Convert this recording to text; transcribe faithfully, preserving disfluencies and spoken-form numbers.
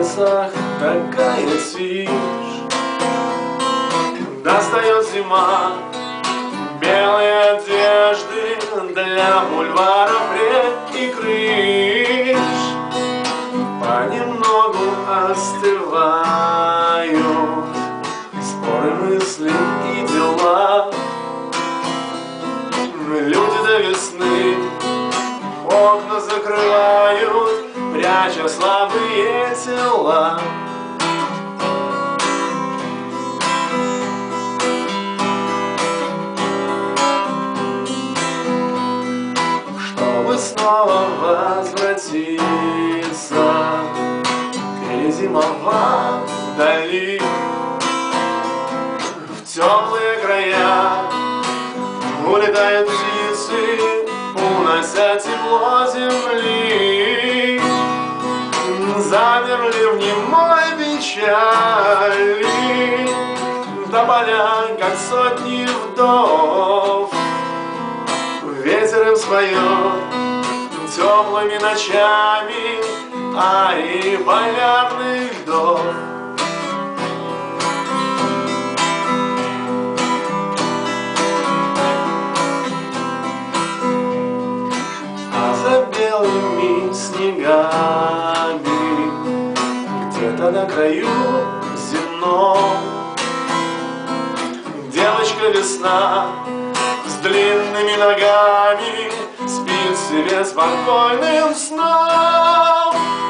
небесах такая тишь. Достает зима белые одежды для бульваров, рек и крыш. Понемногу остывают споры, мысли и дела. Люди до весны окна закрывают, пряча слабые тела. Чтобы снова возвратиться, перезимовать вдали, в теплые края улетают птицы, унося тепло земли. Замерли в немой печали тополя, как сотни вдов. Ветер им споет теплыми ночами арии полярных льдов. Белыми снегами где-то на краю земном девочка весна с длинными ногами спит себе спокойным сном.